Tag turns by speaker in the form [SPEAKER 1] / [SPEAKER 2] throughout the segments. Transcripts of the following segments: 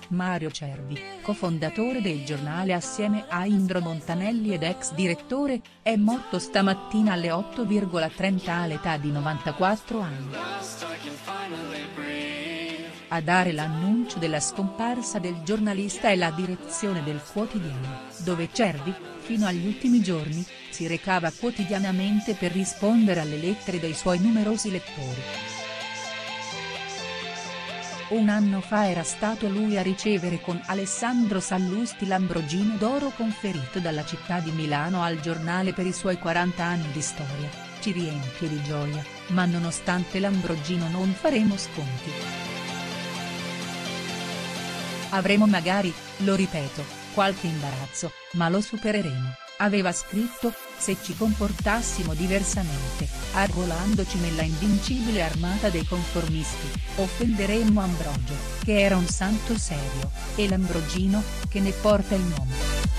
[SPEAKER 1] Mario Cervi, cofondatore del giornale assieme a Indro Montanelli ed ex direttore, è morto stamattina alle 8:30 all'età di 94 anni. A dare l'annuncio della scomparsa del giornalista è la direzione del quotidiano, dove Cervi, fino agli ultimi giorni, si recava quotidianamente per rispondere alle lettere dei suoi numerosi lettori. Un anno fa era stato lui a ricevere con Alessandro Sallusti l'Ambrogino d'Oro conferito dalla città di Milano al giornale per i suoi 40 anni di storia. Ci riempie di gioia, ma nonostante l'Ambrogino non faremo sconti. Avremo magari, lo ripeto, qualche imbarazzo, ma lo supereremo, aveva scritto, se ci comportassimo diversamente, arruolandoci nella invincibile armata dei conformisti, offenderemmo Ambrogio, che era un santo serio, e l'Ambrogino, che ne porta il nome.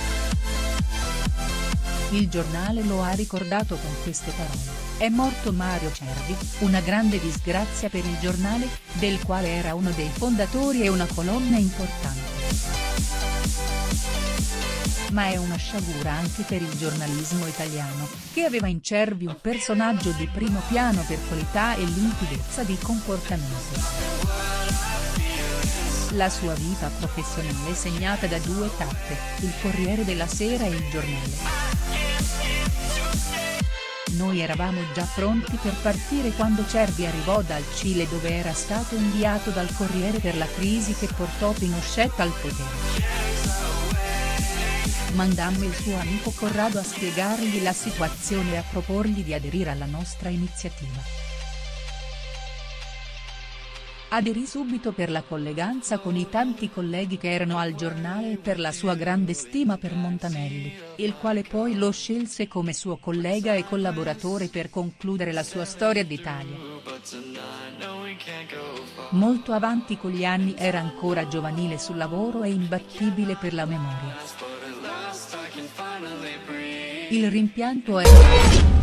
[SPEAKER 1] Il giornale lo ha ricordato con queste parole: è morto Mario Cervi, una grande disgrazia per il giornale, del quale era uno dei fondatori e una colonna importante. Ma è una sciagura anche per il giornalismo italiano, che aveva in Cervi un personaggio di primo piano per qualità e limpidezza di comportamento. La sua vita professionale è segnata da due tappe, il Corriere della Sera e il Giornale. Noi eravamo già pronti per partire quando Cervi arrivò dal Cile, dove era stato inviato dal Corriere per la crisi che portò Pinochet al potere. Mandammo il suo amico Corrado a spiegargli la situazione e a proporgli di aderire alla nostra iniziativa. Aderì subito per la colleganza con i tanti colleghi che erano al giornale e per la sua grande stima per Montanelli, il quale poi lo scelse come suo collega e collaboratore per concludere la sua storia d'Italia. Molto avanti con gli anni, era ancora giovanile sul lavoro e imbattibile per la memoria. Il rimpianto è